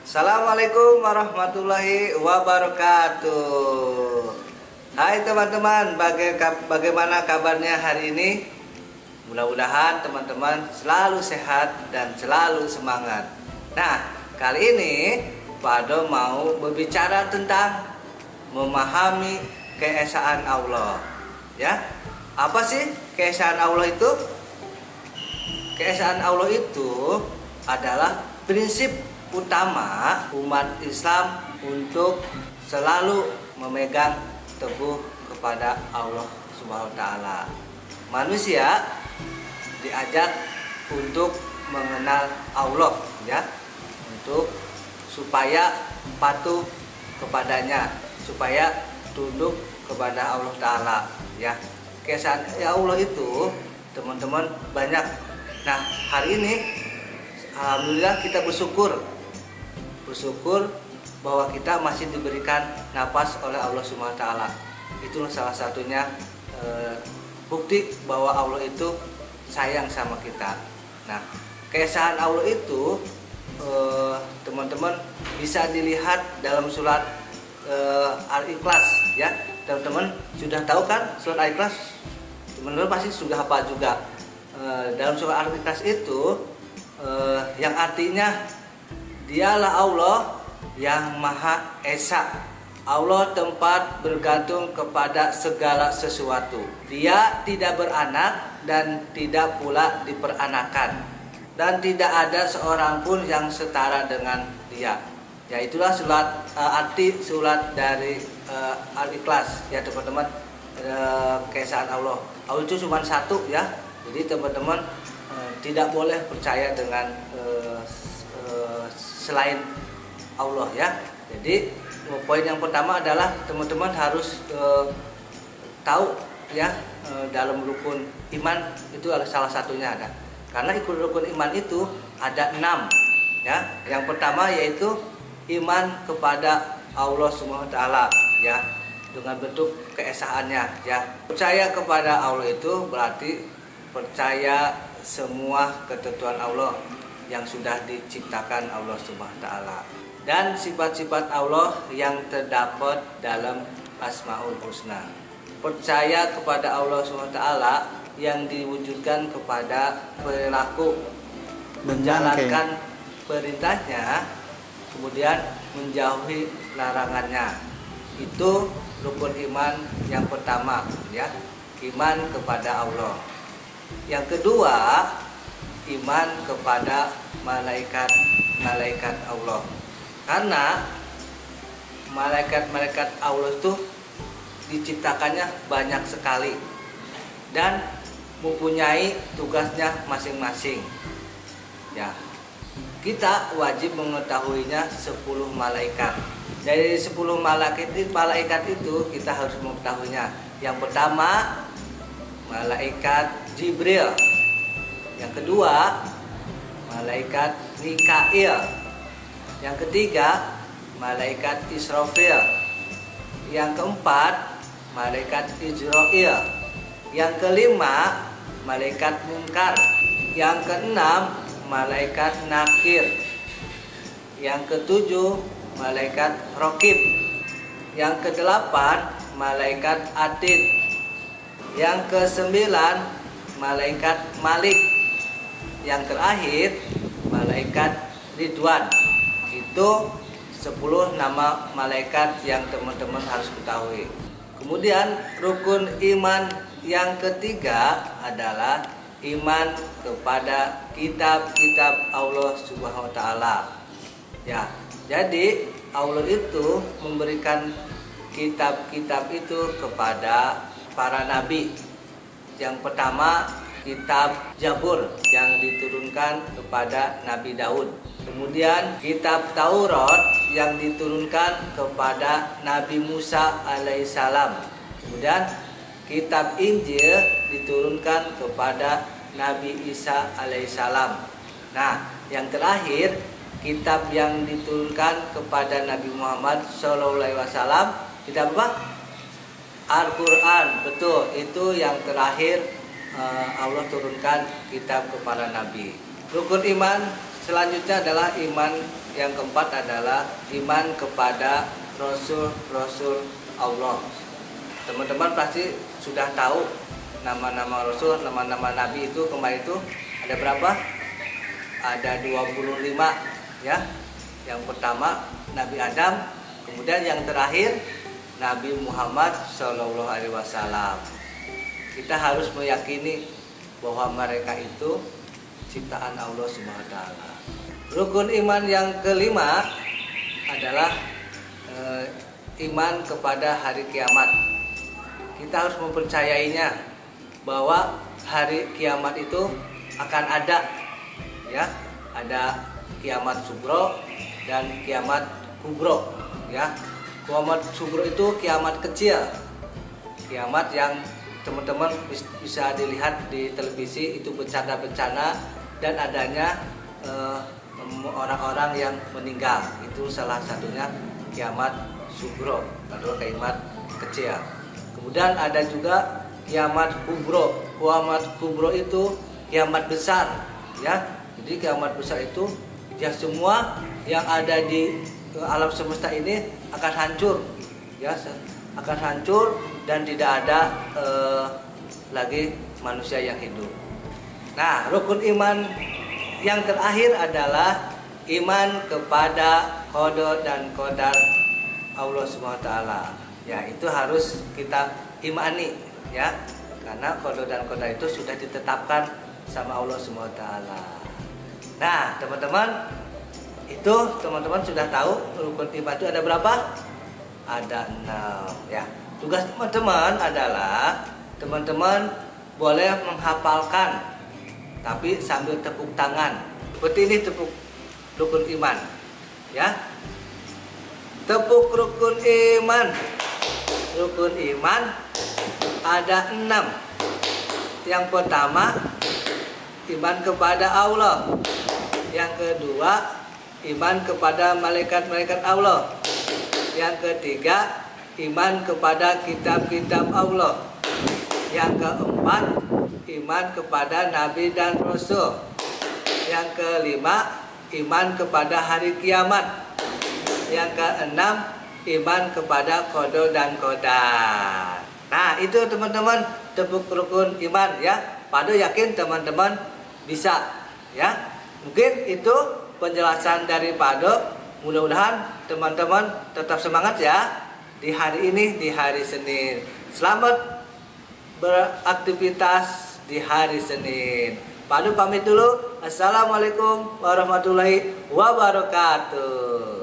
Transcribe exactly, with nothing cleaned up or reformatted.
Assalamualaikum warahmatullahi wabarakatuh. Hai teman-teman, bagaimana kabarnya hari ini? Mudah-mudahan teman-teman selalu sehat dan selalu semangat. Nah, kali ini Pak Ado mau berbicara tentang memahami keesaan Allah. Ya, apa sih keesaan Allah itu? Keesaan Allah itu adalah prinsip utama umat Islam untuk selalu memegang teguh kepada Allah Subhanahu wa taala. Manusia diajak untuk mengenal Allah, ya, untuk supaya patuh kepadanya, supaya tunduk kepada Allah taala, ya. Keesaan Allah itu teman-teman banyak. Nah, hari ini alhamdulillah kita bersyukur bersyukur bahwa kita masih diberikan napas oleh Allah Subhanahu wa taala. Itulah salah satunya e, bukti bahwa Allah itu sayang sama kita. Nah, keesaan Allah itu teman-teman bisa dilihat dalam surat e, Al-Ikhlas, ya. Teman-teman sudah tahu kan surat Al-Ikhlas? Teman-teman pasti sudah hafal juga. E, dalam surat Al-Ikhlas itu e, yang artinya Dialah Allah yang Maha Esa. Allah tempat bergantung kepada segala sesuatu. Dia tidak beranak dan tidak pula diperanakan. Dan tidak ada seorang pun yang setara dengan Dia. Ya, itulah surat uh, arti surat dari uh, Al-Ikhlas, ya teman-teman. Uh, keesaan Allah. Allah itu cuma satu, ya. Jadi teman-teman uh, tidak boleh percaya dengan uh, uh, selain Allah, ya. Jadi poin yang pertama adalah teman-teman harus e, tahu, ya, e, dalam rukun iman itu adalah salah satunya ada. Karena ikut rukun iman itu ada enam, ya. Yang pertama yaitu iman kepada Allah Subhanahu wa taala, ya, dengan bentuk keesaannya, ya. Percaya kepada Allah itu berarti percaya semua ketentuan Allah yang sudah diciptakan Allah Subhanahu wa taala dan sifat-sifat Allah yang terdapat dalam Asmaul Husna. Percaya kepada Allah Subhanahu wa taala yang diwujudkan kepada perilaku menjalankan perintahnya, kemudian menjauhi larangannya. Itu rukun iman yang pertama, ya, iman kepada Allah. Yang kedua, iman kepada malaikat-malaikat Allah. Karena malaikat-malaikat Allah itu diciptakannya banyak sekali dan mempunyai tugasnya masing-masing. Ya, kita wajib mengetahuinya sepuluh malaikat. Dari sepuluh malaikat itu, malaikat itu kita harus mengetahuinya. Yang pertama, malaikat Jibril. Yang kedua, malaikat Mikail. Yang ketiga, malaikat Israfil. Yang keempat, malaikat Israil. Yang kelima, malaikat Munkar. Yang keenam, malaikat Nakir. Yang ketujuh, malaikat Raqib. Yang kedelapan, malaikat Atid. Yang kesembilan, malaikat Malik. Yang terakhir, malaikat Ridwan. Itu sepuluh nama malaikat yang teman-teman harus ketahui. Kemudian rukun iman yang ketiga adalah iman kepada kitab-kitab Allah Subhanahu wa taala. Ya, jadi Allah itu memberikan kitab-kitab itu kepada para nabi. Yang pertama, kitab Zabur yang diturunkan kepada Nabi Daud. Kemudian kitab Taurat yang diturunkan kepada Nabi Musa alaihissalam. Kemudian kitab Injil diturunkan kepada Nabi Isa alaihissalam. Nah, yang terakhir, kitab yang diturunkan kepada Nabi Muhammad shallallahu alaihi wasallam, kitab apa? Al-Quran. Betul, itu yang terakhir Allah turunkan kitab kepada Nabi. Rukun iman selanjutnya adalah iman yang keempat adalah iman kepada Rasul-Rasul Allah. Teman-teman pasti sudah tahu nama-nama Rasul, nama-nama Nabi itu kemarin itu ada berapa? Ada dua puluh lima ya. Yang pertama Nabi Adam, kemudian yang terakhir Nabi Muhammad shallallahu alaihi wasallam. Kita harus meyakini bahwa mereka itu ciptaan Allah subhanahu wa taala. Rukun iman yang kelima adalah e, iman kepada hari kiamat. Kita harus mempercayainya bahwa hari kiamat itu akan ada, ya, ada kiamat sugro dan kiamat kubro, ya. Kiamat sugro itu kiamat kecil, kiamat yang teman-teman bisa dilihat di televisi, itu bencana-bencana dan adanya orang-orang eh, yang meninggal. Itu salah satunya kiamat sugro atau kiamat kecil. Kemudian ada juga kiamat kubro. Kiamat kubro itu kiamat besar, ya. Jadi kiamat besar itu ya semua yang ada di alam semesta ini akan hancur, ya, akan hancur dan tidak ada eh, lagi manusia yang hidup. Nah, rukun iman yang terakhir adalah iman kepada qada dan qadar Allah subhanahu wa taala. Ya, itu harus kita imani, ya, karena qada dan qadar itu sudah ditetapkan sama Allah subhanahu wa taala. Nah, teman-teman, itu teman-teman sudah tahu rukun iman itu ada berapa? Ada enam, ya. Tugas teman-teman adalah teman-teman boleh menghafalkan, tapi sambil tepuk tangan. Seperti ini tepuk rukun iman, ya. Tepuk rukun iman. Rukun iman ada enam. Yang pertama, iman kepada Allah. Yang kedua, iman kepada malaikat-malaikat Allah. Yang ketiga, iman kepada kitab-kitab Allah. Yang keempat, iman kepada nabi dan rasul. Yang kelima, iman kepada hari kiamat. Yang keenam, iman kepada qada dan qadar. Nah, itu teman-teman tepuk rukun iman, ya. Padu yakin teman-teman bisa, ya. Mungkin itu penjelasan dari Pado. Mudah-mudahan teman-teman tetap semangat, ya, di hari ini, di hari Senin. Selamat beraktivitas di hari Senin. Pado pamit dulu. Assalamualaikum warahmatullahi wabarakatuh.